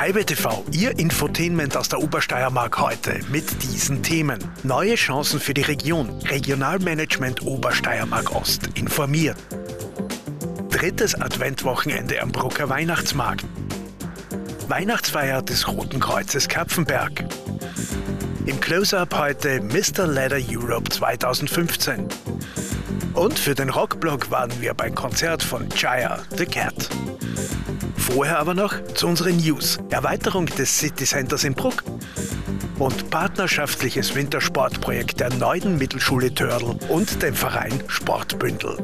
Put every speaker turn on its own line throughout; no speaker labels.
Haibe TV, Ihr Infotainment aus der Obersteiermark heute mit diesen Themen. Neue Chancen für die Region. Regionalmanagement Obersteiermark Ost informiert. Drittes Adventwochenende am Brucker Weihnachtsmarkt. Weihnachtsfeier des Roten Kreuzes Kapfenberg. Im Close-Up heute Mr. Leather Europe 2015. Und für den Rockblog waren wir beim Konzert von Jaya the Cat. Vorher aber noch zu unseren News. Erweiterung des City Centers in Bruck und partnerschaftliches Wintersportprojekt der Neuen Mittelschule Törl und dem Verein Sportbündel.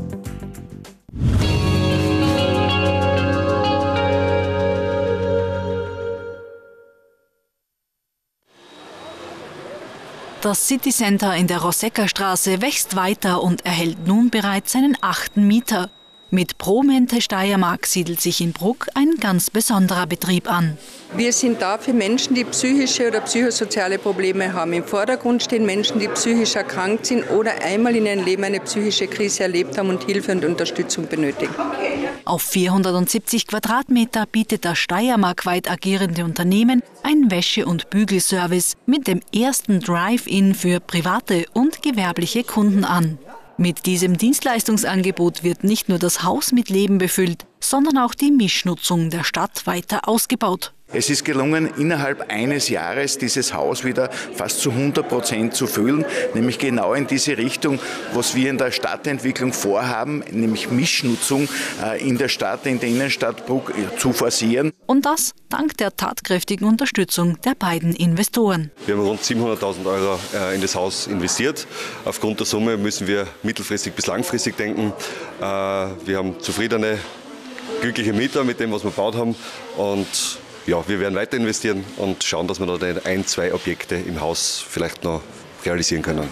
Das City Center in der Rosecker-Straße wächst weiter und erhält nun bereits seinen 8. Mieter. Mit Promente Steiermark siedelt sich in Bruck ein ganz besonderer Betrieb an.
Wir sind da für Menschen, die psychische oder psychosoziale Probleme haben. Im Vordergrund stehen Menschen, die psychisch erkrankt sind oder einmal in ihrem Leben eine psychische Krise erlebt haben und Hilfe und Unterstützung benötigen.
Auf 470 Quadratmeter bietet das steiermarkweit agierende Unternehmen einen Wäsche- und Bügelservice mit dem ersten Drive-In für private und gewerbliche Kunden an. Mit diesem Dienstleistungsangebot wird nicht nur das Haus mit Leben befüllt, sondern auch die Mischnutzung der Stadt weiter ausgebaut.
Es ist gelungen, innerhalb eines Jahres dieses Haus wieder fast zu 100% zu füllen, nämlich genau in diese Richtung, was wir in der Stadtentwicklung vorhaben, nämlich Mischnutzung in der Stadt, in der Innenstadt Bruck zu forcieren.
Und das dank der tatkräftigen Unterstützung der beiden Investoren.
Wir haben rund 700.000 Euro in das Haus investiert. Aufgrund der Summe müssen wir mittelfristig bis langfristig denken. Wir haben zufriedene, glückliche Mieter mit dem, was wir gebaut haben. Und ja, wir werden weiter investieren und schauen, dass wir noch 1, 2 Objekte im Haus vielleicht noch realisieren können.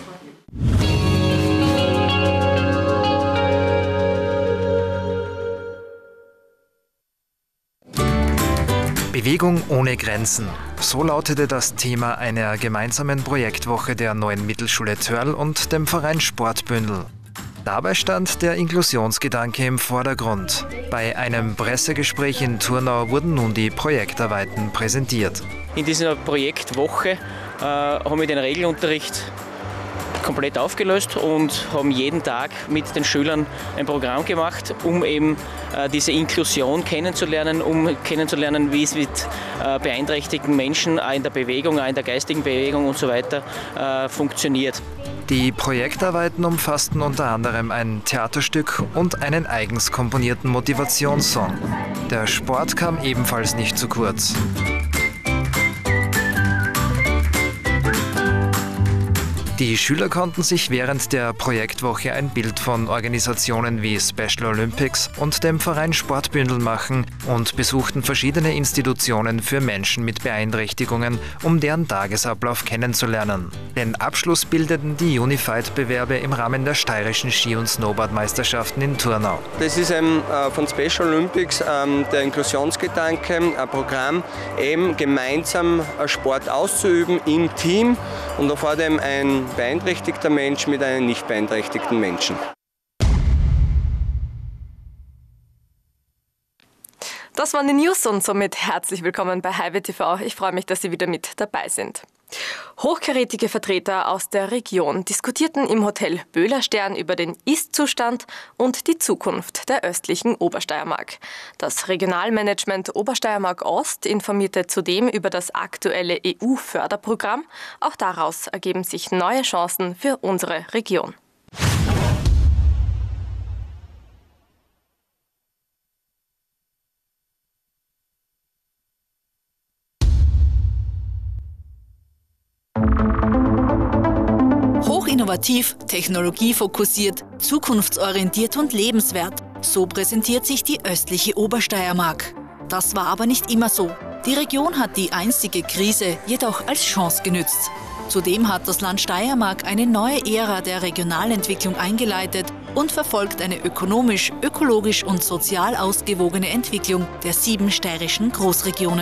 Bewegung ohne Grenzen. So lautete das Thema einer gemeinsamen Projektwoche der Neuen Mittelschule Törl und dem Verein Sportbündel. Dabei stand der Inklusionsgedanke im Vordergrund. Bei einem Pressegespräch in Thurnau wurden nun die Projektarbeiten präsentiert.
In dieser Projektwoche haben wir den Regelunterricht komplett aufgelöst und haben jeden Tag mit den Schülern ein Programm gemacht, um eben diese Inklusion kennenzulernen, wie es mit beeinträchtigten Menschen auch in der Bewegung, auch in der geistigen Bewegung und so weiter funktioniert.
Die Projektarbeiten umfassten unter anderem ein Theaterstück und einen eigens komponierten Motivationssong. Der Sport kam ebenfalls nicht zu kurz. Die Schüler konnten sich während der Projektwoche ein Bild von Organisationen wie Special Olympics und dem Verein Sportbündel machen und besuchten verschiedene Institutionen für Menschen mit Beeinträchtigungen, um deren Tagesablauf kennenzulernen. Den Abschluss bildeten die Unified-Bewerbe im Rahmen der steirischen Ski- und Snowboard-Meisterschaften in Thurnau.
Das ist von Special Olympics der Inklusionsgedanke, ein Programm, eben gemeinsam Sport auszuüben im Team und vor allem ein beeinträchtigter Mensch mit einem nicht beeinträchtigten Menschen.
Das waren die News und somit herzlich willkommen bei Haibe TV. Ich freue mich, dass Sie wieder mit dabei sind. Hochkarätige Vertreter aus der Region diskutierten im Hotel Böhlerstern über den Ist-Zustand und die Zukunft der östlichen Obersteiermark. Das Regionalmanagement Obersteiermark Ost informierte zudem über das aktuelle EU-Förderprogramm. Auch daraus ergeben sich neue Chancen für unsere Region. Innovativ, technologiefokussiert, zukunftsorientiert und lebenswert. So präsentiert sich die östliche Obersteiermark. Das war aber nicht immer so. Die Region hat die einstige Krise jedoch als Chance genützt. Zudem hat das Land Steiermark eine neue Ära der Regionalentwicklung eingeleitet und verfolgt eine ökonomisch, ökologisch und sozial ausgewogene Entwicklung der 7 steirischen Großregionen.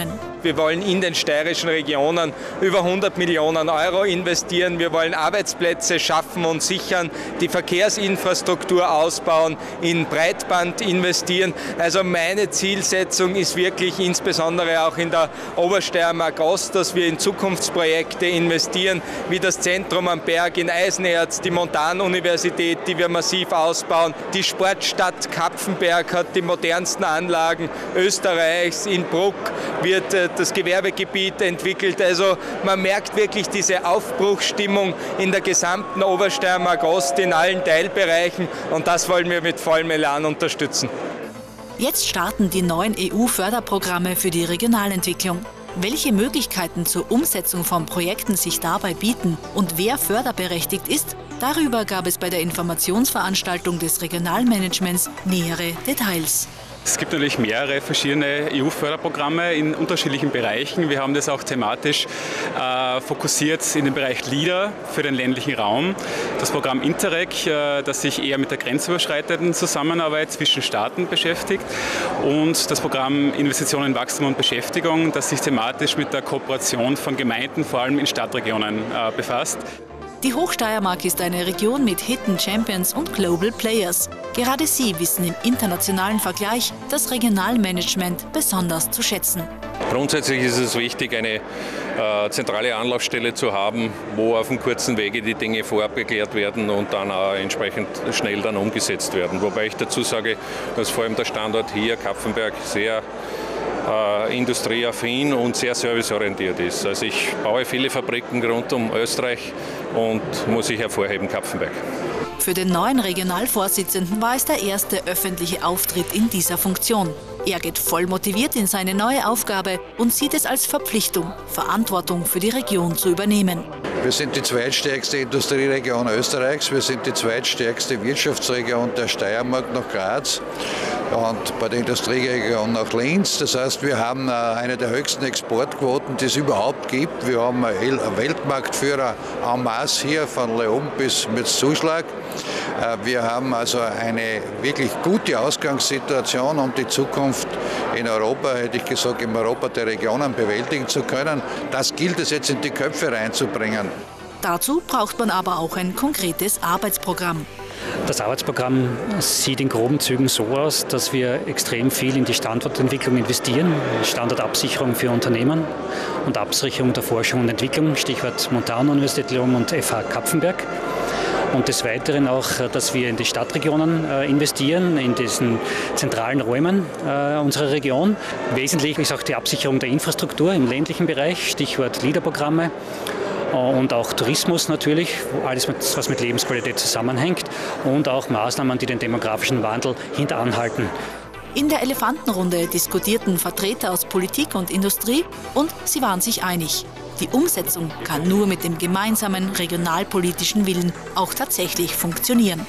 Wir wollen in den steirischen Regionen über 100 Millionen Euro investieren. Wir wollen Arbeitsplätze schaffen und sichern, die Verkehrsinfrastruktur ausbauen, in Breitband investieren. Also meine Zielsetzung ist wirklich insbesondere auch in der Obersteiermark Ost, dass wir in Zukunftsprojekte investieren, wie das Zentrum am Berg in Eisenerz, die Montanuniversität, die wir massiv ausbauen. Die Sportstadt Kapfenberg hat die modernsten Anlagen Österreichs. In Bruck wird das Gewerbegebiet entwickelt. Also man merkt wirklich diese Aufbruchsstimmung in der gesamten Obersteiermark Ost in allen Teilbereichen und das wollen wir mit vollem Elan unterstützen.
Jetzt starten die neuen EU-Förderprogramme für die Regionalentwicklung. Welche Möglichkeiten zur Umsetzung von Projekten sich dabei bieten und wer förderberechtigt ist, darüber gab es bei der Informationsveranstaltung des Regionalmanagements nähere Details.
Es gibt natürlich mehrere verschiedene EU-Förderprogramme in unterschiedlichen Bereichen. Wir haben das auch thematisch fokussiert in den Bereich LEADER für den ländlichen Raum. Das Programm Interreg, das sich eher mit der grenzüberschreitenden Zusammenarbeit zwischen Staaten beschäftigt. Und das Programm Investitionen, Wachstum und Beschäftigung, das sich thematisch mit der Kooperation von Gemeinden, vor allem in Stadtregionen, befasst.
Die Hochsteiermark ist eine Region mit Hidden Champions und Global Players. Gerade sie wissen im internationalen Vergleich das Regionalmanagement besonders zu schätzen.
Grundsätzlich ist es wichtig, eine zentrale Anlaufstelle zu haben, wo auf einem kurzen Wege die Dinge vorab geklärt werden und dann auch entsprechend schnell dann umgesetzt werden. Wobei ich dazu sage, dass vor allem der Standort hier, Kapfenberg, sehr industrieaffin und sehr serviceorientiert ist. Also ich baue viele Fabriken rund um Österreich und muss ich hervorheben, Kapfenberg.
Für den neuen Regionalvorsitzenden war es der erste öffentliche Auftritt in dieser Funktion. Er geht voll motiviert in seine neue Aufgabe und sieht es als Verpflichtung, Verantwortung für die Region zu übernehmen.
Wir sind die zweitstärkste Industrieregion Österreichs, wir sind die zweitstärkste Wirtschaftsregion der Steiermark nach Graz und bei der Industrieregion nach Linz. Das heißt, wir haben eine der höchsten Exportquoten, die es überhaupt gibt. Wir haben einen Weltmarktführer en masse hier, von Leon bis mit Zuschlag. Wir haben also eine wirklich gute Ausgangssituation, um die Zukunft in Europa, hätte ich gesagt, im Europa der Regionen bewältigen zu können. Das gilt es jetzt in die Köpfe reinzubringen.
Dazu braucht man aber auch ein konkretes Arbeitsprogramm.
Das Arbeitsprogramm sieht in groben Zügen so aus, dass wir extrem viel in die Standortentwicklung investieren, Standortabsicherung für Unternehmen und Absicherung der Forschung und Entwicklung, Stichwort Montanuniversität Leon und FH Kapfenberg. Und des Weiteren auch, dass wir in die Stadtregionen investieren, in diesen zentralen Räumen unserer Region. Wesentlich ist auch die Absicherung der Infrastruktur im ländlichen Bereich, Stichwort LEADER-Programme. Und auch Tourismus natürlich, alles, was mit Lebensqualität zusammenhängt. Und auch Maßnahmen, die den demografischen Wandel hintanhalten.
In der Elefantenrunde diskutierten Vertreter aus Politik und Industrie und sie waren sich einig. Die Umsetzung kann nur mit dem gemeinsamen regionalpolitischen Willen auch tatsächlich funktionieren.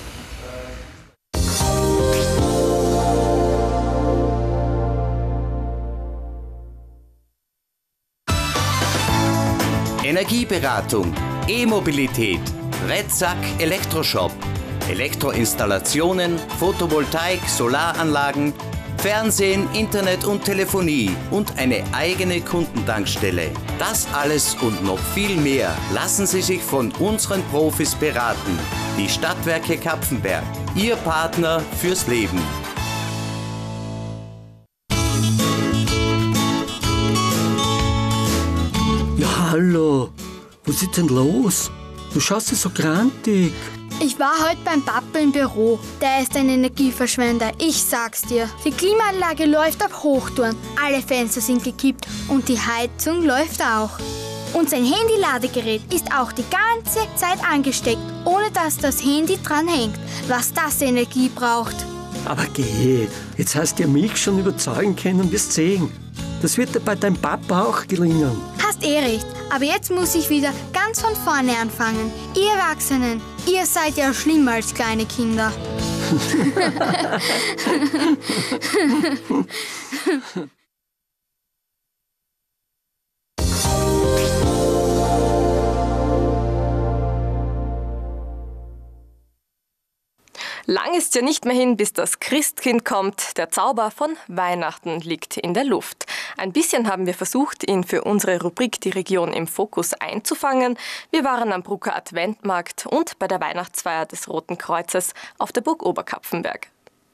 Energieberatung, E-Mobilität, Redsack Elektroshop, Elektroinstallationen, Photovoltaik, Solaranlagen, Fernsehen, Internet und Telefonie und eine eigene Kundentankstelle. Das alles und noch viel mehr lassen Sie sich von unseren Profis beraten. Die Stadtwerke Kapfenberg, Ihr Partner fürs Leben.
Ja, hallo. Was ist denn los? Du schaust ja so grantig.
Ich war heute beim Papa im Büro. Der ist ein Energieverschwender, ich sag's dir. Die Klimaanlage läuft auf Hochtouren, alle Fenster sind gekippt und die Heizung läuft auch. Und sein Handy-Ladegerät ist auch die ganze Zeit angesteckt, ohne dass das Handy dran hängt, was das Energie braucht.
Aber geh, jetzt hast du ja mich schon überzeugen können, wirst sehen. Das wird dir bei deinem Papa auch gelingen.
Hast recht, aber jetzt muss ich wieder ganz von vorne anfangen. Ihr Erwachsenen, ihr seid ja schlimmer als kleine Kinder.
Lang ist ja nicht mehr hin, bis das Christkind kommt. Der Zauber von Weihnachten liegt in der Luft. Ein bisschen haben wir versucht, ihn für unsere Rubrik Die Region im Fokus einzufangen. Wir waren am Brucker Adventmarkt und bei der Weihnachtsfeier des Roten Kreuzes auf der Burg Oberkapfenberg.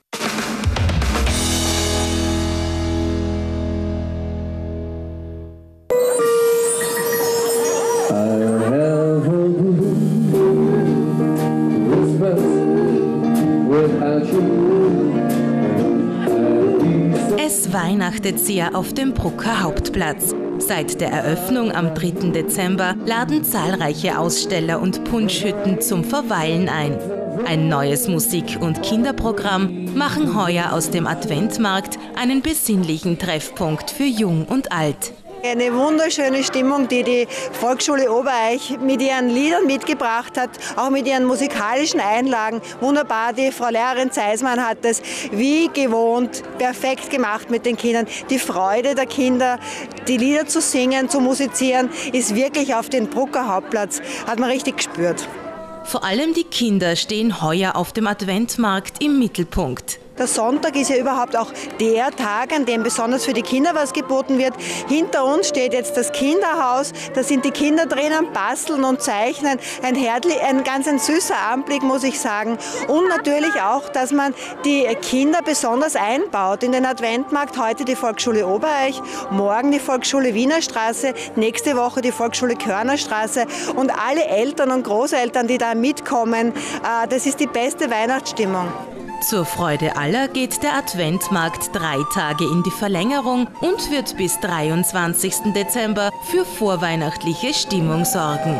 Es weihnachtet sehr auf dem Brucker Hauptplatz. Seit der Eröffnung am 3. Dezember laden zahlreiche Aussteller und Punschhütten zum Verweilen ein. Ein neues Musik- und Kinderprogramm machen heuer aus dem Adventmarkt einen besinnlichen Treffpunkt für Jung und Alt.
Eine wunderschöne Stimmung, die die Volksschule Obereich mit ihren Liedern mitgebracht hat, auch mit ihren musikalischen Einlagen. Wunderbar, die Frau Lehrerin Zeismann hat das wie gewohnt perfekt gemacht mit den Kindern. Die Freude der Kinder, die Lieder zu singen, zu musizieren, ist wirklich auf den Brucker Hauptplatz, hat man richtig gespürt.
Vor allem die Kinder stehen heuer auf dem Adventmarkt im Mittelpunkt.
Der Sonntag ist ja überhaupt auch der Tag, an dem besonders für die Kinder was geboten wird. Hinter uns steht jetzt das Kinderhaus. Da sind die Kinder drinnen, basteln und zeichnen. Ein ganz süßer Anblick, muss ich sagen. Und natürlich auch, dass man die Kinder besonders einbaut. In den Adventmarkt heute die Volksschule Obereich, morgen die Volksschule Wienerstraße, nächste Woche die Volksschule Körnerstraße. Und alle Eltern und Großeltern, die da mitkommen, das ist die beste Weihnachtsstimmung.
Zur Freude aller geht der Adventmarkt 3 Tage in die Verlängerung und wird bis 23. Dezember für vorweihnachtliche Stimmung sorgen.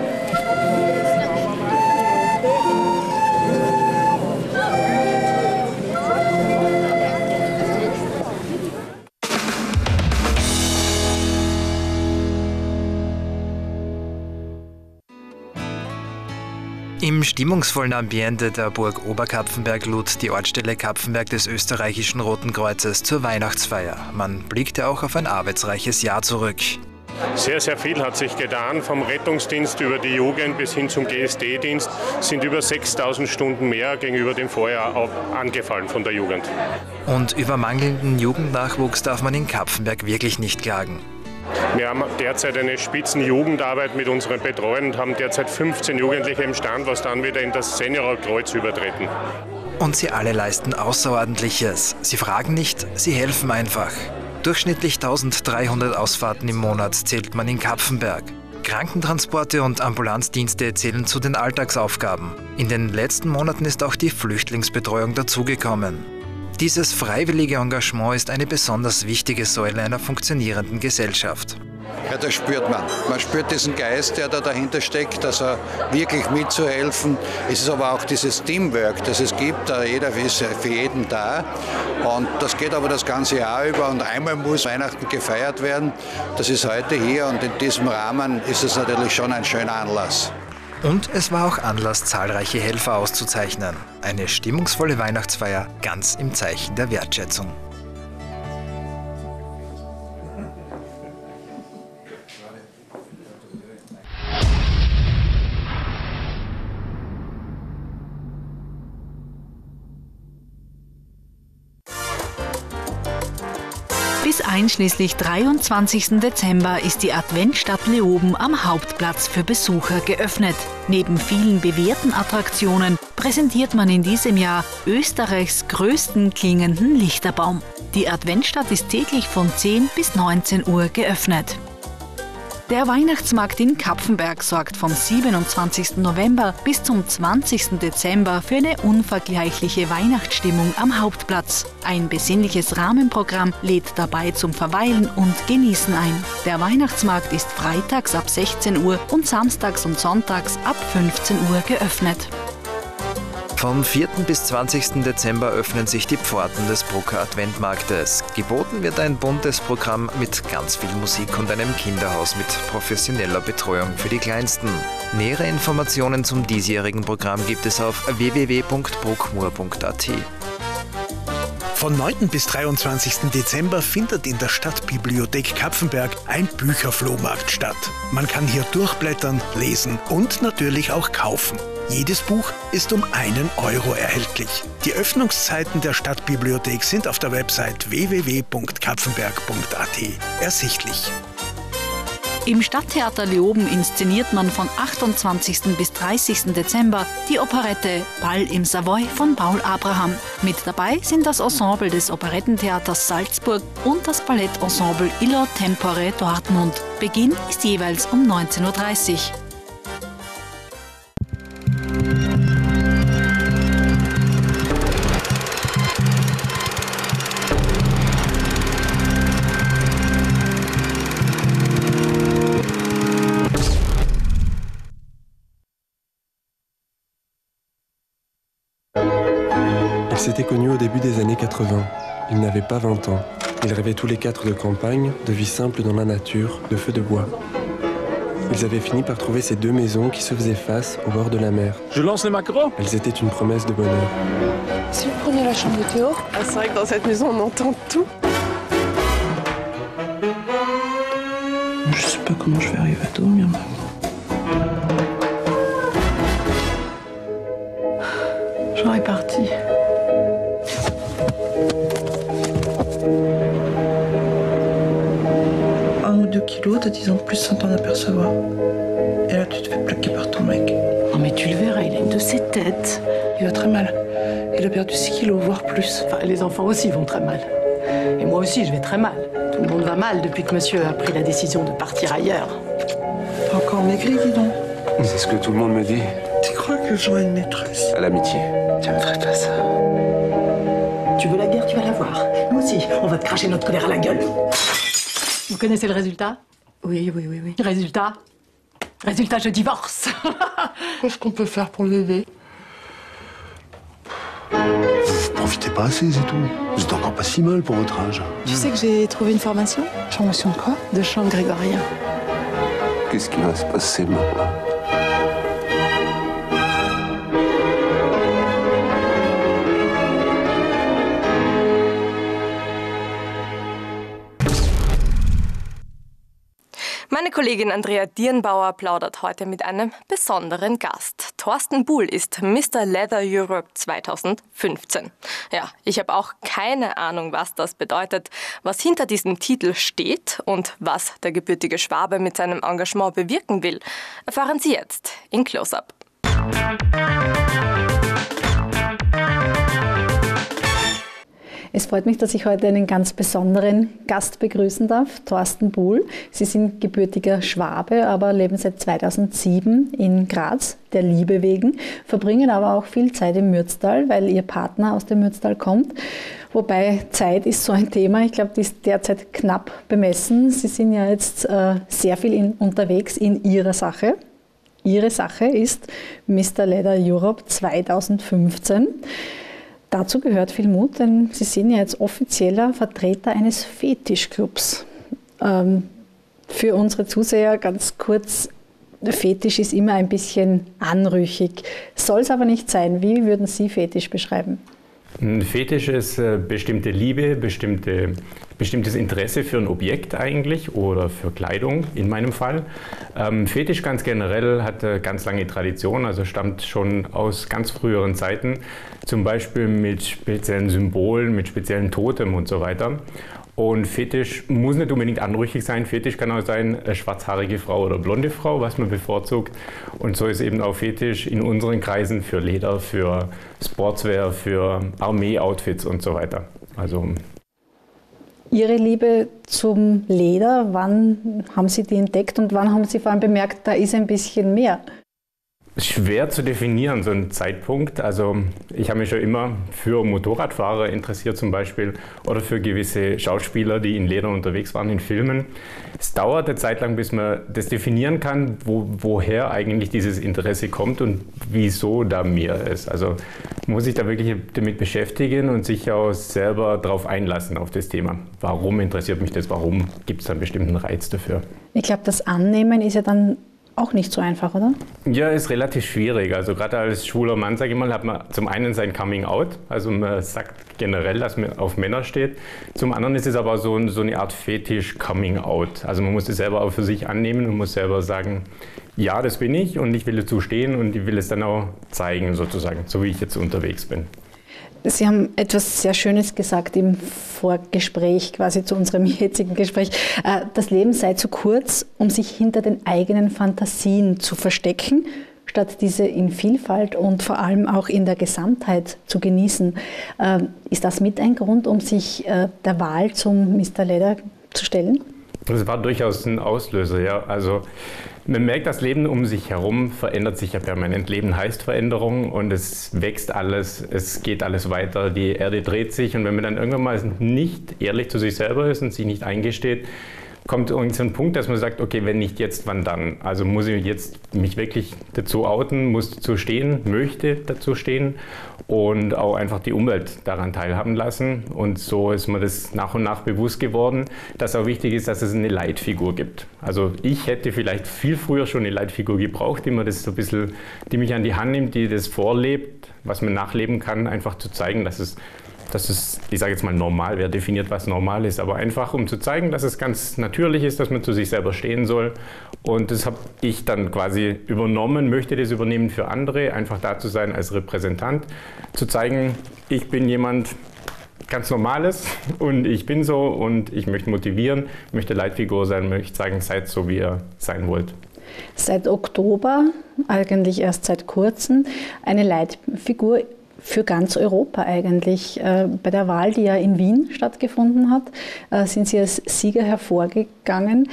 Im stimmungsvollen Ambiente der Burg Oberkapfenberg lud die Ortsstelle Kapfenberg des österreichischen Roten Kreuzes zur Weihnachtsfeier. Man blickte auch auf ein arbeitsreiches Jahr zurück.
Sehr, sehr viel hat sich getan. Vom Rettungsdienst über die Jugend bis hin zum GSD-Dienst sind über 6.000 Stunden mehr gegenüber dem Vorjahr angefallen von der Jugend.
Und über mangelnden Jugendnachwuchs darf man in Kapfenberg wirklich nicht klagen.
Wir haben derzeit eine Spitzenjugendarbeit mit unseren Betreuern und haben derzeit 15 Jugendliche im Stand, was dann wieder in das Seniorkreuz übertreten.
Und sie alle leisten Außerordentliches. Sie fragen nicht, sie helfen einfach. Durchschnittlich 1300 Ausfahrten im Monat zählt man in Kapfenberg. Krankentransporte und Ambulanzdienste zählen zu den Alltagsaufgaben. In den letzten Monaten ist auch die Flüchtlingsbetreuung dazugekommen. Dieses freiwillige Engagement ist eine besonders wichtige Säule einer funktionierenden Gesellschaft.
Ja, das spürt man. Man spürt diesen Geist, der da dahinter steckt, also wirklich mitzuhelfen. Es ist aber auch dieses Teamwork, das es gibt. Jeder ist für jeden da. Und das geht aber das ganze Jahr über. Und einmal muss Weihnachten gefeiert werden. Das ist heute hier und in diesem Rahmen ist es natürlich schon ein schöner Anlass.
Und es war auch Anlass, zahlreiche Helfer auszuzeichnen. Eine stimmungsvolle Weihnachtsfeier ganz im Zeichen der Wertschätzung.
Bis einschließlich 23. Dezember ist die Adventstadt Leoben am Hauptplatz für Besucher geöffnet. Neben vielen bewährten Attraktionen präsentiert man in diesem Jahr Österreichs größten klingenden Lichterbaum. Die Adventstadt ist täglich von 10 bis 19 Uhr geöffnet. Der Weihnachtsmarkt in Kapfenberg sorgt vom 27. November bis zum 20. Dezember für eine unvergleichliche Weihnachtsstimmung am Hauptplatz. Ein besinnliches Rahmenprogramm lädt dabei zum Verweilen und Genießen ein. Der Weihnachtsmarkt ist freitags ab 16 Uhr und samstags und sonntags ab 15 Uhr geöffnet.
Vom 4. bis 20. Dezember öffnen sich die Pforten des Brucker Adventmarktes. Geboten wird ein buntes Programm mit ganz viel Musik und einem Kinderhaus mit professioneller Betreuung für die Kleinsten. Nähere Informationen zum diesjährigen Programm gibt es auf www.bruckmur.at.
Von 9. bis 23. Dezember findet in der Stadtbibliothek Kapfenberg ein Bücherflohmarkt statt. Man kann hier durchblättern, lesen und natürlich auch kaufen. Jedes Buch ist um 1 € erhältlich. Die Öffnungszeiten der Stadtbibliothek sind auf der Website www.kapfenberg.at ersichtlich.
Im Stadttheater Leoben inszeniert man von 28. bis 30. Dezember die Operette Ball im Savoy von Paul Abraham. Mit dabei sind das Ensemble des Operettentheaters Salzburg und das Ballettensemble Illo Tempore Dortmund. Beginn ist jeweils um 19:30 Uhr.
Ils s'étaient connus au début des années 80. Ils n'avaient pas 20 ans. Ils rêvaient tous les 4 de campagne, de vie simple dans la nature, de feu de bois. Ils avaient fini par trouver ces 2 maisons qui se faisaient face au bord de la mer.
Je lance les maquereaux.
Elles étaient une promesse de bonheur.
Si vous preniez la chambre de Théo, c'est vrai que dans cette maison on entend tout.
Je sais pas comment je vais arriver à dormir maintenant.
J'en est parti. 1 ou 2 kilos, de 10 ans de plus sans t'en apercevoir. Et là, tu te fais plaquer par ton mec.
Non mais tu le verras, il a une de ses têtes.
Il va très mal. Il a perdu 6 kilos, voire plus.
Enfin, les enfants aussi vont très mal. Et moi aussi, je vais très mal. Tout le monde va mal depuis que monsieur a pris la décision de partir ailleurs.
T'as encore maigri, dis donc.
C'est ce que tout le monde me dit.
Tu crois que j'aurai une maîtresse?
À l'amitié.
Tu me ferais pas ça.
Tu veux la guerre, tu vas la voir. Nous aussi, on va te cracher notre colère à la gueule. Vous connaissez le résultat?
Oui.
Résultat, je divorce.
Qu'est-ce qu'on peut faire pour l'aider?
Vous profitez pas assez, c'est tout. Vous êtes encore pas si mal pour votre âge.
Tu sais que j'ai trouvé une formation? Formation de quoi? De chant grégorien.
Qu'est-ce qui va se passer maintenant?
Meine Kollegin Andrea Dierenbauer plaudert heute mit einem besonderen Gast. Thorsten Buhl ist Mr. Leather Europe 2015. Ja, ich habe auch keine Ahnung, was das bedeutet, was hinter diesem Titel steht und was der gebürtige Schwabe mit seinem Engagement bewirken will. Erfahren Sie jetzt in Close-Up.
Es freut mich, dass ich heute einen ganz besonderen Gast begrüßen darf, Thorsten Buhl. Sie sind gebürtiger Schwabe, aber leben seit 2007 in Graz, der Liebe wegen, verbringen aber auch viel Zeit im Mürztal, weil ihr Partner aus dem Mürztal kommt. Wobei Zeit ist so ein Thema, ich glaube, die ist derzeit knapp bemessen. Sie sind ja jetzt sehr viel unterwegs in Ihrer Sache. Ihre Sache ist Mr. Leather Europe 2015. Dazu gehört viel Mut, denn Sie sind ja jetzt offizieller Vertreter eines Fetischclubs. Für unsere Zuseher ganz kurz, Fetisch ist immer ein bisschen anrüchig. Soll es aber nicht sein. Wie würden Sie Fetisch beschreiben?
Ein Fetisch ist bestimmte Liebe, bestimmtes Interesse für ein Objekt eigentlich oder für Kleidung in meinem Fall. Fetisch ganz generell hat ganz lange Tradition, also stammt schon aus ganz früheren Zeiten, zum Beispiel mit speziellen Symbolen, mit speziellen Totem und so weiter. Und Fetisch muss nicht unbedingt anrüchig sein. Fetisch kann auch sein, eine schwarzhaarige Frau oder blonde Frau, was man bevorzugt. Und so ist eben auch Fetisch in unseren Kreisen für Leder, für Sportswear, für Armee-Outfits und so weiter. Also
Ihre Liebe zum Leder, wann haben Sie die entdeckt und wann haben Sie vor allem bemerkt, da ist ein bisschen mehr?
Schwer zu definieren, so ein Zeitpunkt. Also ich habe mich schon immer für Motorradfahrer interessiert zum Beispiel oder für gewisse Schauspieler, die in Leder unterwegs waren in Filmen. Es dauert eine Zeit lang, bis man das definieren kann, woher eigentlich dieses Interesse kommt und wieso da mehr ist. Also man muss sich da wirklich damit beschäftigen und sich auch selber darauf einlassen auf das Thema. Warum interessiert mich das? Warum gibt es einen bestimmten Reiz dafür?
Ich glaube, das Annehmen ist ja dann auch nicht so einfach, oder?
Ja, ist relativ schwierig. Also gerade als schwuler Mann, sage ich mal, hat man zum einen sein Coming Out. Also man sagt generell, dass man auf Männer steht. Zum anderen ist es aber so eine Art Fetisch Coming Out. Also man muss es selber auch für sich annehmen und muss selber sagen, ja, das bin ich und ich will dazu stehen und ich will es dann auch zeigen sozusagen, so wie ich jetzt unterwegs bin.
Sie haben etwas sehr Schönes gesagt im Vorgespräch, quasi zu unserem jetzigen Gespräch. Das Leben sei zu kurz, um sich hinter den eigenen Fantasien zu verstecken, statt diese in Vielfalt und vor allem auch in der Gesamtheit zu genießen. Ist das mit ein Grund, um sich der Wahl zum Mr. Leder zu stellen?
Das war durchaus ein Auslöser, ja. Also man merkt, das Leben um sich herum verändert sich ja permanent. Leben heißt Veränderung und es wächst alles, es geht alles weiter, die Erde dreht sich und wenn man dann irgendwann mal nicht ehrlich zu sich selber ist und sich nicht eingesteht, kommt irgend so ein Punkt, dass man sagt, okay, wenn nicht jetzt, wann dann? Also muss ich jetzt mich wirklich dazu outen, muss dazu stehen, möchte dazu stehen und auch einfach die Umwelt daran teilhaben lassen. Und so ist mir das nach und nach bewusst geworden, dass auch wichtig ist, dass es eine Leitfigur gibt. Also ich hätte vielleicht viel früher schon eine Leitfigur gebraucht, die mir das so ein bisschen, die mich an die Hand nimmt, die das vorlebt, was man nachleben kann, einfach zu zeigen, dass es, ich sage jetzt mal normal, wer definiert, was normal ist, aber einfach, um zu zeigen, dass es ganz natürlich ist, dass man zu sich selber stehen soll. Und das habe ich dann quasi übernommen, möchte das übernehmen für andere, einfach da zu sein als Repräsentant, zu zeigen, ich bin jemand ganz Normales und ich bin so und ich möchte motivieren, möchte Leitfigur sein, möchte zeigen, seid so, wie ihr sein wollt.
Seit Oktober, eigentlich erst seit kurzem, eine Leitfigur für ganz Europa eigentlich. Bei der Wahl, die ja in Wien stattgefunden hat, sind Sie als Sieger hervorgegangen.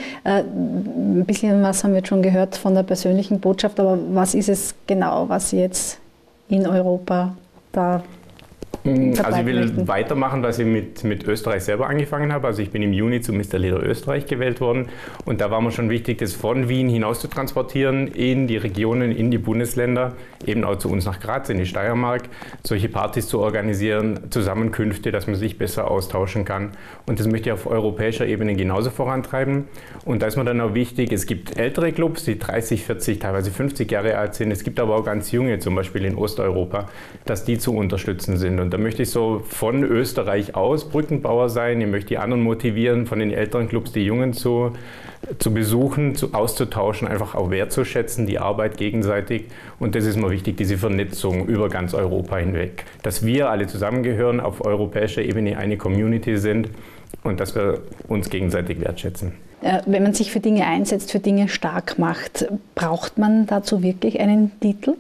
Ein bisschen was haben wir jetzt schon gehört von der persönlichen Botschaft, aber was ist es genau, was Sie jetzt in Europa da
Also ich will weitermachen, was ich mit Österreich selber angefangen habe. Also ich bin im Juni zu Mr. Leder Österreich gewählt worden und da war mir schon wichtig, das von Wien hinaus zu transportieren in die Regionen, in die Bundesländer, eben auch zu uns nach Graz, in die Steiermark, solche Partys zu organisieren, Zusammenkünfte, dass man sich besser austauschen kann. Und das möchte ich auf europäischer Ebene genauso vorantreiben. Und da ist mir dann auch wichtig, es gibt ältere Clubs, die 30, 40, teilweise 50 Jahre alt sind. Es gibt aber auch ganz junge, zum Beispiel in Osteuropa, dass die zu unterstützen sind. Und da möchte ich so von Österreich aus Brückenbauer sein. Ich möchte die anderen motivieren, von den älteren Clubs die Jungen zu besuchen, auszutauschen, einfach auch wertzuschätzen, die Arbeit gegenseitig. Und das ist mir wichtig, diese Vernetzung über ganz Europa hinweg. Dass wir alle zusammengehören, auf europäischer Ebene eine Community sind und dass wir uns gegenseitig wertschätzen.
Wenn man sich für Dinge einsetzt, für Dinge stark macht, braucht man dazu wirklich einen Titel?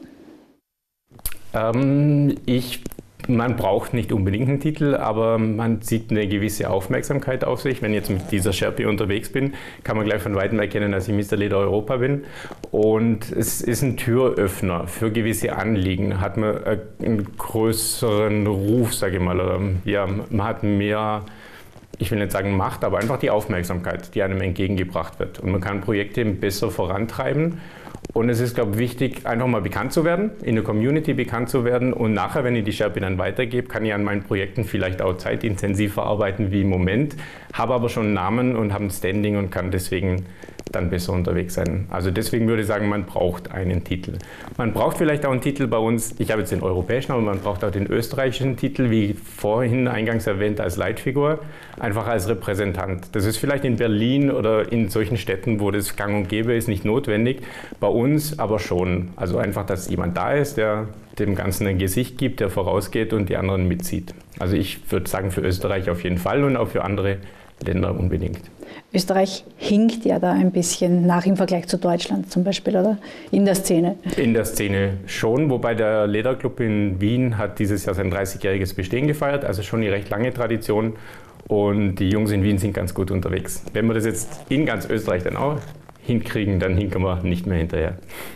Man braucht nicht unbedingt einen Titel, aber man zieht eine gewisse Aufmerksamkeit auf sich. Wenn ich jetzt mit dieser Sherpy unterwegs bin, kann man gleich von Weitem erkennen, dass ich Mr. Leder Europa bin. Und es ist ein Türöffner für gewisse Anliegen. Hat man einen größeren Ruf, sage ich mal. Oder, ja, man hat mehr, ich will nicht sagen Macht, aber einfach die Aufmerksamkeit, die einem entgegengebracht wird. Und man kann Projekte besser vorantreiben. Und es ist, glaube ich, wichtig, einfach mal bekannt zu werden, in der Community bekannt zu werden. Und nachher, wenn ich die Sherpy dann weitergebe, kann ich an meinen Projekten vielleicht auch zeitintensiver arbeiten wie im Moment, habe aber schon einen Namen und habe ein Standing und kann deswegen dann besser unterwegs sein. Also deswegen würde ich sagen, man braucht einen Titel. Man braucht vielleicht auch einen Titel bei uns, ich habe jetzt den europäischen, aber man braucht auch den österreichischen Titel, wie vorhin eingangs erwähnt, als Leitfigur, einfach als Repräsentant. Das ist vielleicht in Berlin oder in solchen Städten, wo das gang und gäbe ist, nicht notwendig, bei uns aber schon. Also einfach, dass jemand da ist, der dem Ganzen ein Gesicht gibt, der vorausgeht und die anderen mitzieht. Also ich würde sagen, für Österreich auf jeden Fall und auch für andere Länder unbedingt.
Österreich hinkt ja da ein bisschen nach im Vergleich zu Deutschland zum Beispiel, oder? In der Szene.
In der Szene schon, wobei der Lederclub in Wien hat dieses Jahr sein 30-jähriges Bestehen gefeiert, also schon eine recht lange Tradition. Und die Jungs in Wien sind ganz gut unterwegs. Wenn wir das jetzt in ganz Österreich dann auch hinkriegen, dann hinken wir nicht mehr hinterher.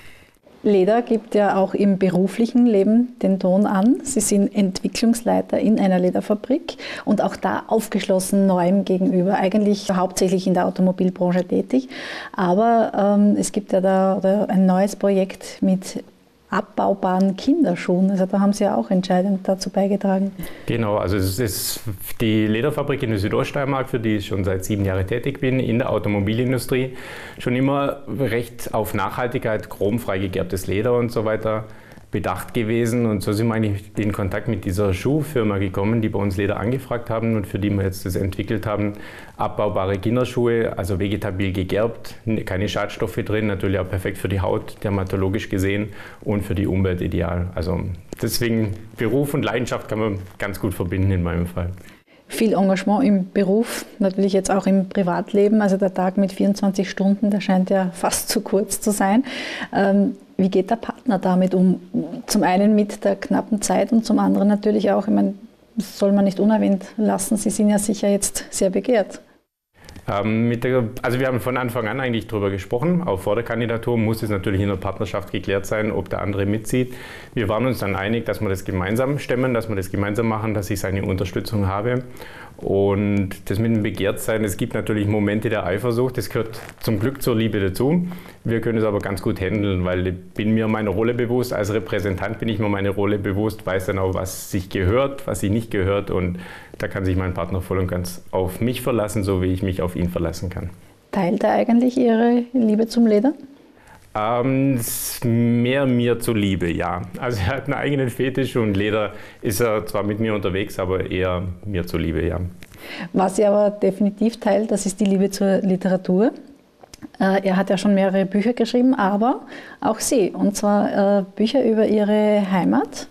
Leder gibt ja auch im beruflichen Leben den Ton an. Sie sind Entwicklungsleiter in einer Lederfabrik und auch da aufgeschlossen Neuem gegenüber, eigentlich hauptsächlich in der Automobilbranche tätig. Aber es gibt ja da ein neues Projekt mit abbaubaren Kinderschuhen. Also da haben Sie ja auch entscheidend dazu beigetragen.
Genau, also es ist die Lederfabrik in der Südoststeiermark, für die ich schon seit 7 Jahren tätig bin, in der Automobilindustrie. Schon immer recht auf Nachhaltigkeit, chromfrei gegerbtes Leder und so weiter bedacht gewesen. Und so sind wir eigentlich in Kontakt mit dieser Schuhfirma gekommen, die bei uns Leder angefragt haben und für die wir jetzt das entwickelt haben. Abbaubare Kinderschuhe, also vegetabil gegerbt, keine Schadstoffe drin, natürlich auch perfekt für die Haut, dermatologisch gesehen und für die Umwelt ideal. Also deswegen Beruf und Leidenschaft kann man ganz gut verbinden in meinem Fall.
Viel Engagement im Beruf, natürlich jetzt auch im Privatleben. Also der Tag mit 24 Stunden, der scheint ja fast zu kurz zu sein. Wie geht der Partner damit um? Zum einen mit der knappen Zeit und zum anderen natürlich auch, ich meine, das soll man nicht unerwähnt lassen, Sie sind ja sicher jetzt sehr begehrt.
Also wir haben von Anfang an eigentlich darüber gesprochen, auch vor der Kandidatur muss es natürlich in der Partnerschaft geklärt sein, ob der andere mitzieht. Wir waren uns dann einig, dass wir das gemeinsam stemmen, dass wir das gemeinsam machen, dass ich seine Unterstützung habe. Und das mit dem Begehrtsein, es gibt natürlich Momente der Eifersucht, das gehört zum Glück zur Liebe dazu. Wir können es aber ganz gut handeln, weil ich bin mir meiner Rolle bewusst, als Repräsentant bin ich mir meine Rolle bewusst, weiß dann auch, was sich gehört, was sich nicht gehört und da kann sich mein Partner voll und ganz auf mich verlassen, so wie ich mich auf ihn verlassen kann.
Teilt er eigentlich Ihre Liebe zum Leder?
Mehr mir zuliebe, ja. Also er hat einen eigenen Fetisch und Leder ist er zwar mit mir unterwegs, aber eher mir zuliebe, ja.
Was er aber definitiv teilt, das ist die Liebe zur Literatur. Er hat ja schon mehrere Bücher geschrieben, aber auch Sie, und zwar Bücher über Ihre Heimat,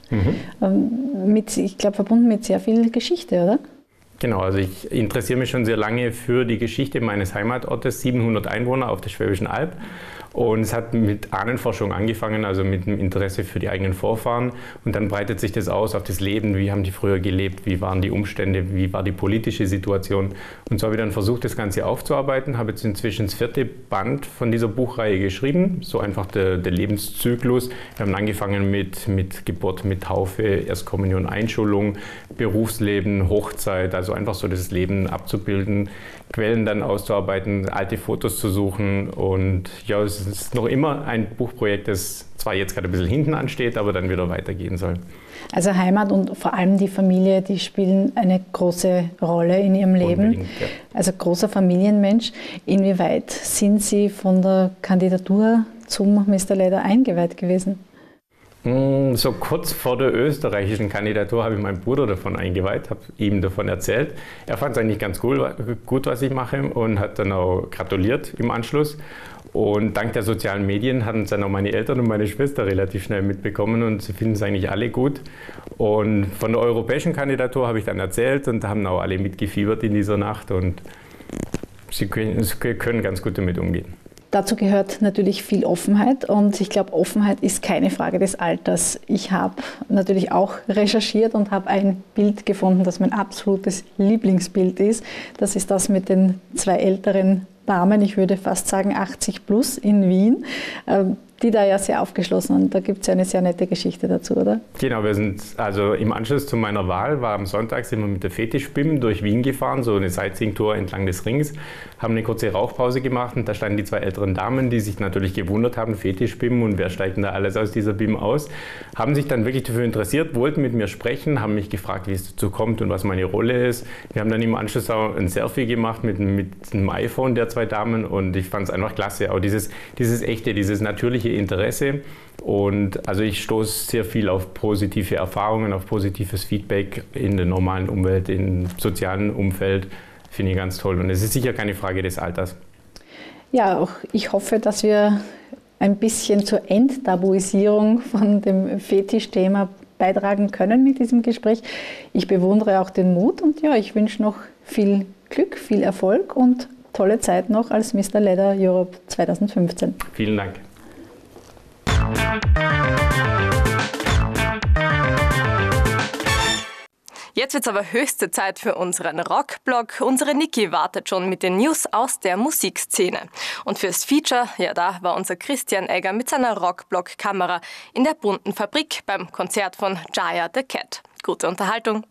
ich glaube verbunden mit sehr viel Geschichte, oder?
Genau, also ich interessiere mich schon sehr lange für die Geschichte meines Heimatortes, 700 Einwohner auf der Schwäbischen Alb. Und es hat mit Ahnenforschung angefangen, also mit dem Interesse für die eigenen Vorfahren. Und dann breitet sich das aus auf das Leben, wie haben die früher gelebt, wie waren die Umstände, wie war die politische Situation. Und so habe ich dann versucht, das Ganze aufzuarbeiten, habe jetzt inzwischen das 4. Band von dieser Buchreihe geschrieben, so einfach der Lebenszyklus. Wir haben angefangen mit Geburt, mit Taufe, Erstkommunion, Einschulung, Berufsleben, Hochzeit, also einfach so das Leben abzubilden, Quellen dann auszuarbeiten, alte Fotos zu suchen und ja, es ist noch immer ein Buchprojekt, das zwar jetzt gerade ein bisschen hinten ansteht, aber dann wieder weitergehen soll.
Also Heimat und vor allem die Familie, die spielen eine große Rolle in Ihrem Leben. Ja. Also großer Familienmensch. Inwieweit sind Sie von der Kandidatur zum Mr. Leder eingeweiht gewesen?
So kurz vor der österreichischen Kandidatur habe ich meinen Bruder davon eingeweiht, habe ihm davon erzählt. Er fand es eigentlich ganz gut, was ich mache und hat dann auch gratuliert im Anschluss. Und dank der sozialen Medien hatten es dann auch meine Eltern und meine Schwester relativ schnell mitbekommen und sie finden es eigentlich alle gut. Und von der europäischen Kandidatur habe ich dann erzählt und da haben auch alle mitgefiebert in dieser Nacht und sie können ganz gut damit umgehen.
Dazu gehört natürlich viel Offenheit und ich glaube, Offenheit ist keine Frage des Alters. Ich habe natürlich auch recherchiert und habe ein Bild gefunden, das mein absolutes Lieblingsbild ist. Das ist das mit den 2 älteren Damen, ich würde fast sagen 80 plus in Wien, die da ja sehr aufgeschlossen sind. Da gibt es ja eine sehr nette Geschichte dazu, oder?
Genau, wir sind also im Anschluss zu meiner Wahl, war am Sonntag, sind wir mit der Fetisch-BIM durch Wien gefahren, so eine Sightseeing-Tour entlang des Rings, haben eine kurze Rauchpause gemacht und da standen die 2 älteren Damen, die sich natürlich gewundert haben, Fetisch-BIM und wer steigt denn da alles aus dieser BIM aus, haben sich dann wirklich dafür interessiert, wollten mit mir sprechen, haben mich gefragt, wie es dazu kommt und was meine Rolle ist. Wir haben dann im Anschluss auch ein Selfie gemacht mit einem iPhone der 2 Damen und ich fand es einfach klasse, auch dieses echte, dieses natürliche Interesse und also ich stoße sehr viel auf positive Erfahrungen, auf positives Feedback in der normalen Umwelt, im sozialen Umfeld, finde ich ganz toll und es ist sicher keine Frage des Alters.
Ja, auch ich hoffe, dass wir ein bisschen zur Enttabuisierung von dem Fetischthema beitragen können mit diesem Gespräch. Ich bewundere auch den Mut und ja, ich wünsche noch viel Glück, viel Erfolg und tolle Zeit noch als Mr. Leder Europe 2015.
Vielen Dank.
Jetzt wird es aber höchste Zeit für unseren Rockblog. Unsere Niki wartet schon mit den News aus der Musikszene. Und fürs Feature, ja da war unser Christian Egger mit seiner Rockblog-Kamera in der bunten Fabrik beim Konzert von Jaya the Cat. Gute Unterhaltung.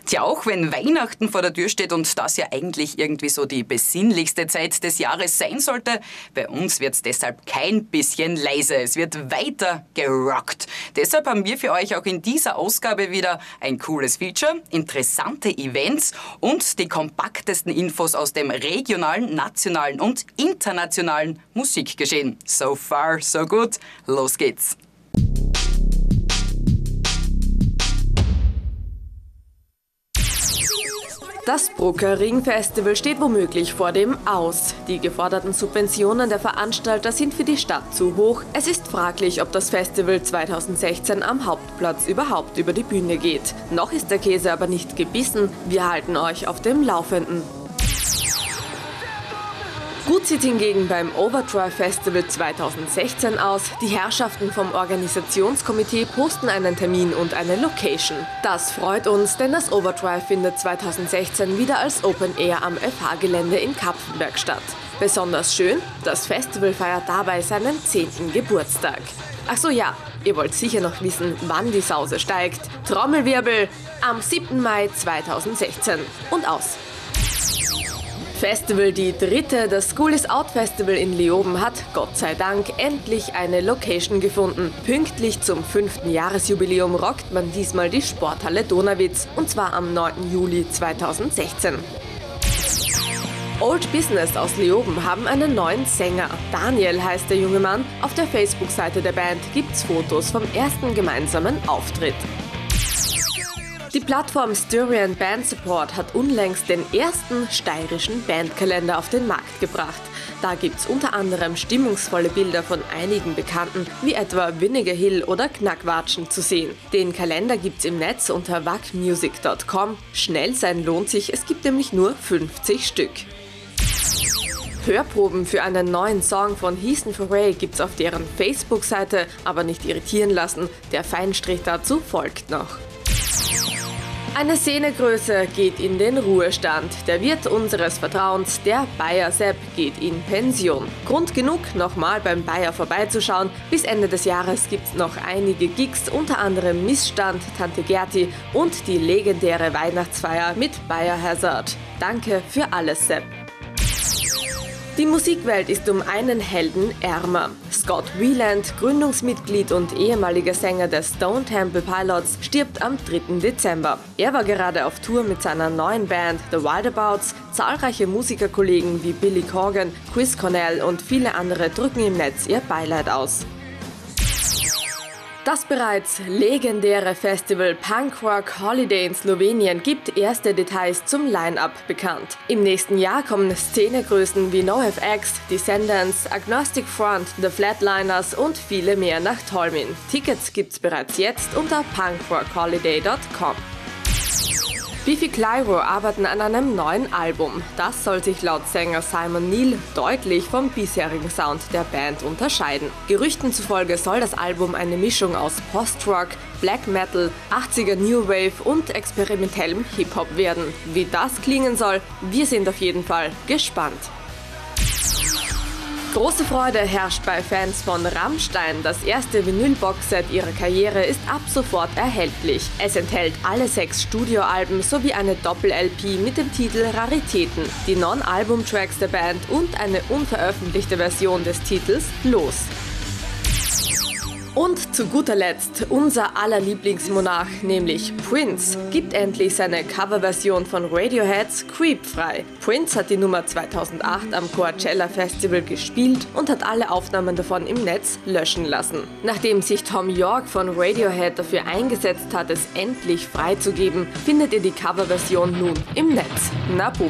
Tja, auch wenn Weihnachten vor der Tür steht und das ja eigentlich irgendwie so die besinnlichste Zeit des Jahres sein sollte, bei uns wird's deshalb kein bisschen leiser. Es wird weiter gerockt. Deshalb haben wir für euch auch in dieser Ausgabe wieder ein cooles Feature, interessante Events und die kompaktesten Infos aus dem regionalen, nationalen und internationalen Musikgeschehen. So far, so good. Los geht's.
Das Brucker Ringfestival steht womöglich vor dem Aus. Die geforderten Subventionen der Veranstalter sind für die Stadt zu hoch. Es ist fraglich, ob das Festival 2016 am Hauptplatz überhaupt über die Bühne geht. Noch ist der Käse aber nicht gebissen. Wir halten euch auf dem Laufenden. Gut sieht hingegen beim Overdrive Festival 2016 aus. Die Herrschaften vom Organisationskomitee posten einen Termin und eine Location. Das freut uns, denn das Overdrive findet 2016 wieder als Open Air am FH-Gelände in Kapfenberg statt. Besonders schön, das Festival feiert dabei seinen 10. Geburtstag. Ach so, ja, ihr wollt sicher noch wissen, wann die Sause steigt. Trommelwirbel am 7. Mai 2016 und aus. Festival Die Dritte, das School is Out Festival in Leoben hat, Gott sei Dank, endlich eine Location gefunden. Pünktlich zum 5. Jahresjubiläum rockt man diesmal die Sporthalle Donauwitz, und zwar am 9. Juli 2016. Old Business aus Leoben haben einen neuen Sänger. Daniel heißt der junge Mann. Auf der Facebook-Seite der Band gibt's Fotos vom ersten gemeinsamen Auftritt. Die Plattform Styrian Band Support hat unlängst den ersten steirischen Bandkalender auf den Markt gebracht. Da gibt's unter anderem stimmungsvolle Bilder von einigen Bekannten, wie etwa Vinegar Hill oder Knackwatschen zu sehen. Den Kalender gibt's im Netz unter wagmusic.com. Schnell sein lohnt sich, es gibt nämlich nur 50 Stück. Hörproben für einen neuen Song von Heathen Foray gibt's auf deren Facebook-Seite, aber nicht irritieren lassen, der Feinstrich dazu folgt noch. Eine Szenegröße geht in den Ruhestand. Der Wirt unseres Vertrauens, der Bayer Sepp, geht in Pension. Grund genug, nochmal beim Bayer vorbeizuschauen. Bis Ende des Jahres gibt's noch einige Gigs, unter anderem Missstand, Tante Gerti und die legendäre Weihnachtsfeier mit Bayer Hazard. Danke für alles, Sepp. Die Musikwelt ist um einen Helden ärmer. Scott Weiland, Gründungsmitglied und ehemaliger Sänger der Stone Temple Pilots, stirbt am 3. Dezember. Er war gerade auf Tour mit seiner neuen Band The Wildabouts. Zahlreiche Musikerkollegen wie Billy Corgan, Chris Cornell und viele andere drücken im Netz ihr Beileid aus. Das bereits legendäre Festival Punk Rock Holiday in Slowenien gibt erste Details zum Line-Up bekannt. Im nächsten Jahr kommen Szenegrößen wie NoFX, Descendants, Agnostic Front, The Flatliners und viele mehr nach Tolmin. Tickets gibt's bereits jetzt unter punkrockholiday.com. Biffy Clyro arbeiten an einem neuen Album. Das soll sich laut Sänger Simon Neil deutlich vom bisherigen Sound der Band unterscheiden. Gerüchten zufolge soll das Album eine Mischung aus Post-Rock, Black Metal, 80er New Wave und experimentellem Hip-Hop werden. Wie das klingen soll, wir sind auf jeden Fall gespannt. Große Freude herrscht bei Fans von Rammstein. Das erste Vinyl-Boxset ihrer Karriere ist ab sofort erhältlich. Es enthält alle 6 Studioalben sowie eine Doppel-LP mit dem Titel Raritäten, die Non-Album-Tracks der Band und eine unveröffentlichte Version des Titels Los. Und zu guter Letzt, unser aller Lieblingsmonarch, nämlich Prince, gibt endlich seine Coverversion von Radioheads Creep frei. Prince hat die Nummer 2008 am Coachella Festival gespielt und hat alle Aufnahmen davon im Netz löschen lassen. Nachdem sich Tom York von Radiohead dafür eingesetzt hat, es endlich freizugeben, findet ihr die Coverversion nun im Netz. Na boom!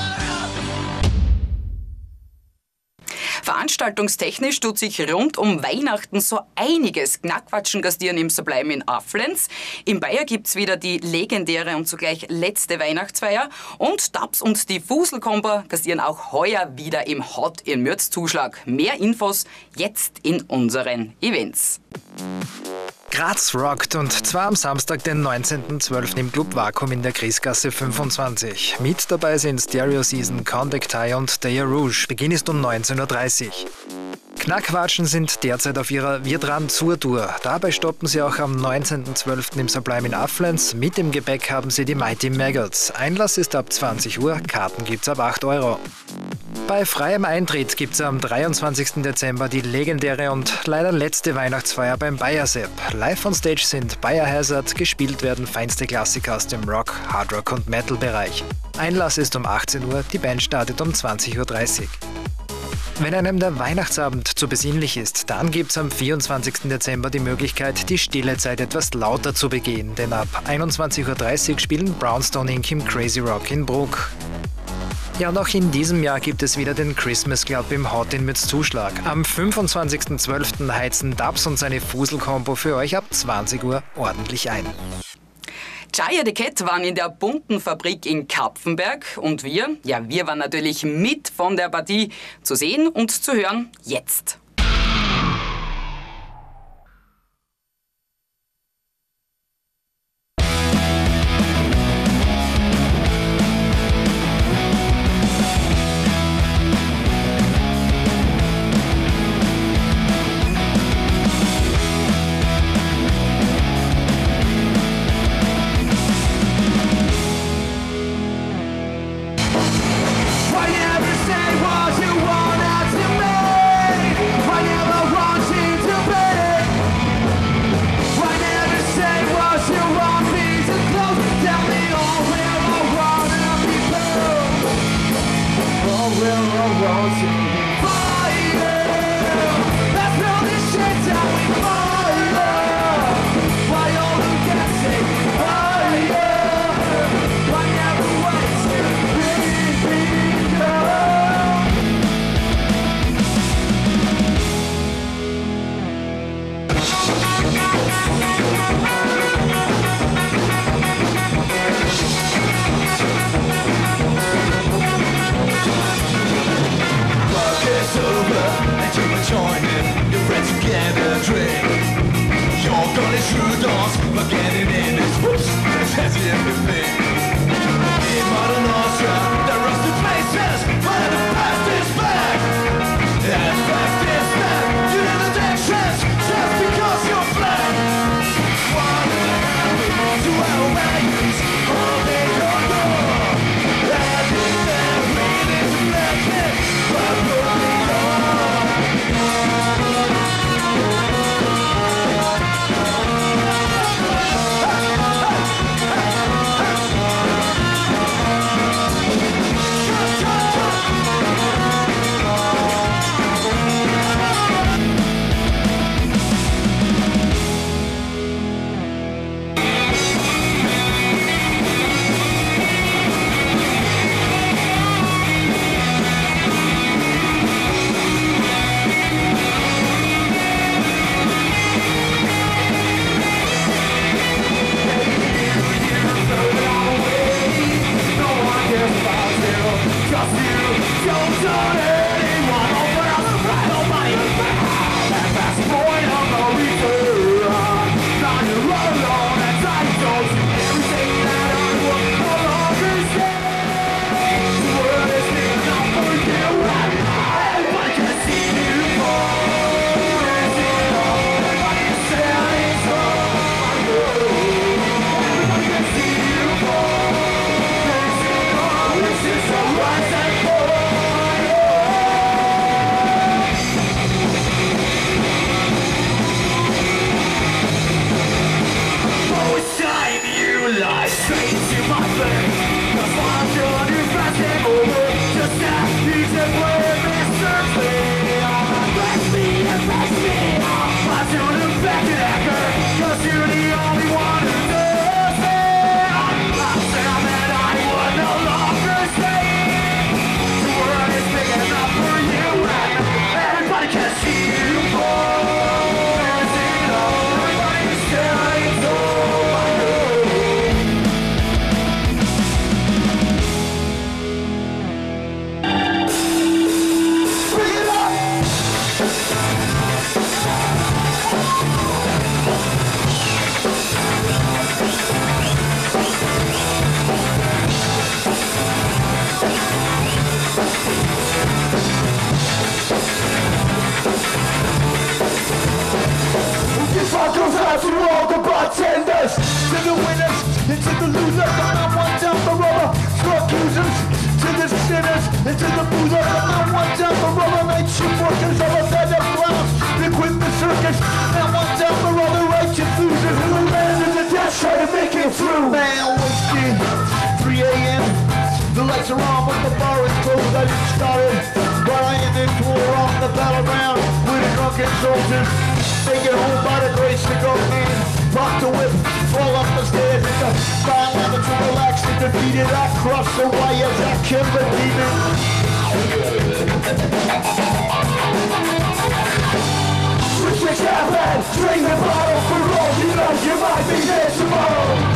Veranstaltungstechnisch tut sich rund um Weihnachten so einiges. Knackwatschen gastieren im Sublime in Afflenz. Im Bayer gibt's wieder die legendäre und zugleich letzte Weihnachtsfeier. Und Taps und die Fuselkomber gastieren auch heuer wieder im Hot in Mürz Zuschlag. Mehr Infos jetzt in unseren Events.
Graz rockt, und zwar am Samstag, den 19.12. im Club Vakuum in der Griesgasse 25. Mit dabei sind Stereo Season, Contact High und Day Rouge. Beginn ist um 19.30 Uhr. Knackwatschen sind derzeit auf ihrer Wir dran Tour. Dabei stoppen sie auch am 19.12. im Sublime in Affluence. Mit im Gepäck haben sie die Mighty Maggots. Einlass ist ab 20 Uhr, Karten gibt's ab 8 €. Bei freiem Eintritt gibt's am 23. Dezember die legendäre und leider letzte Weihnachtsfeier beim Bayer-Sepp. Live on Stage sind Biohazard, gespielt werden feinste Klassiker aus dem Rock, Hardrock und Metal-Bereich. Einlass ist um 18 Uhr, die Band startet um 20.30 Uhr. Wenn einem der Weihnachtsabend zu besinnlich ist, dann gibt's am 24. Dezember die Möglichkeit, die stille Zeit etwas lauter zu begehen, denn ab 21.30 Uhr spielen Brownstone Inc. im Crazy Rock in Bruck. Ja, und auch in diesem Jahr gibt es wieder den Christmas Club im Haut-In mit Zuschlag. Am 25.12. heizen Dubs und seine Fusel-Combo für euch ab 20 Uhr ordentlich ein.
Jaya the Cat waren in der bunten Fabrik in Kapfenberg und wir waren natürlich mit von der Partie zu sehen und zu hören jetzt.
into the losers, I'm not one down for rubber, drug users, to the sinners, into the boozers, I'm not one down for rubber, night shift workers, all of that clowns, they quit the circus, not one down for all the righteous losers, who ran to the death, try to make it through. Man, wasted, 3 a.m., the lights are on, but the bar is closed, I didn't start it, but I ended war on the battleground, with the drunken soldiers, make it home by the grace of God, man, rock the whip, fall up the stairs, it's a fine never to relax and defeated, I crossed the wires, I killed the demon. Switch your cabin, drink the bottle for all you know, you might be there tomorrow.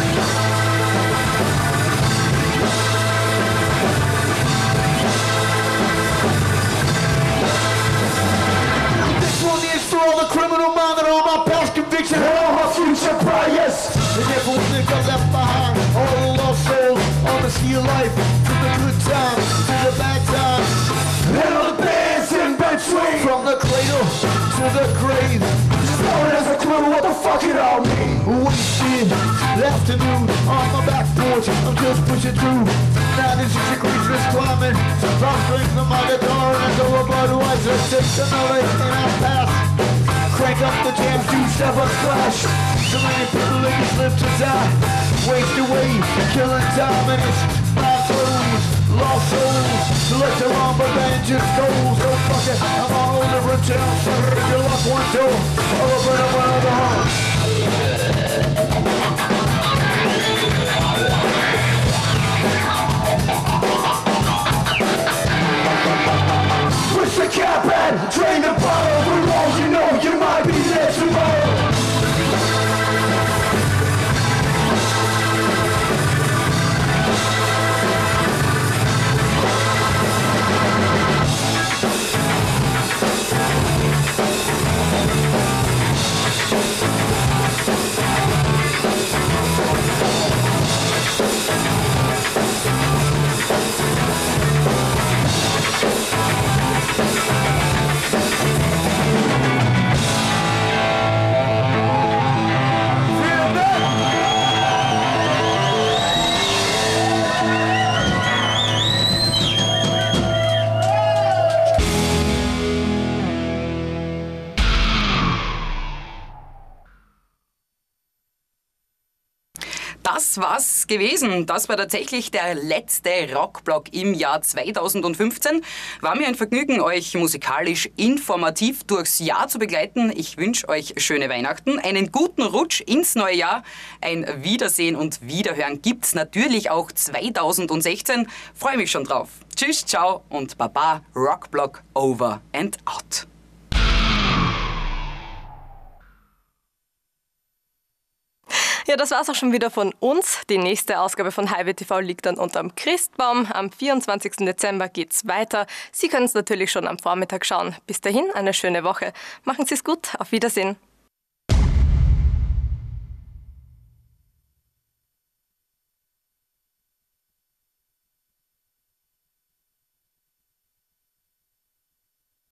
For all the criminal mind and all my past convictions and all my future bias. And everyone that got left behind, all the lost souls on the sea of life, from the good times to the bad times, and all the bands in between, from the cradle to the grave. No one has a clue what the fuck it all means. Wasted afternoon on my back porch, I'm just pushing through. 96 degrees this climbing, I'm straight from my guitar and go a Budweiser, takes another and I pass. Crank up the jam juice, have a flash. So many people in this live to die, waste away, killing time, and it's my clothes, lost souls. Let the rumble vengeance goes. Oh fuck it, I'm all over town, so if you lock one door, I'll open up another heart. Push the cap and drain the bottle. For all you know, you might be there tomorrow.
Das war's gewesen. Das war tatsächlich der letzte Rockblock im Jahr 2015. War mir ein Vergnügen, euch musikalisch informativ durchs Jahr zu begleiten. Ich wünsche euch schöne Weihnachten, einen guten Rutsch ins neue Jahr. Ein Wiedersehen und Wiederhören gibt's natürlich auch 2016. Freue mich schon drauf. Tschüss, ciao und Baba. Rockblock over and out.
Ja, das war's auch schon wieder von uns. Die nächste Ausgabe von Highway TV liegt dann unterm Christbaum. Am 24. Dezember geht's weiter. Sie können es natürlich schon am Vormittag schauen. Bis dahin eine schöne Woche. Machen Sie es gut. Auf Wiedersehen.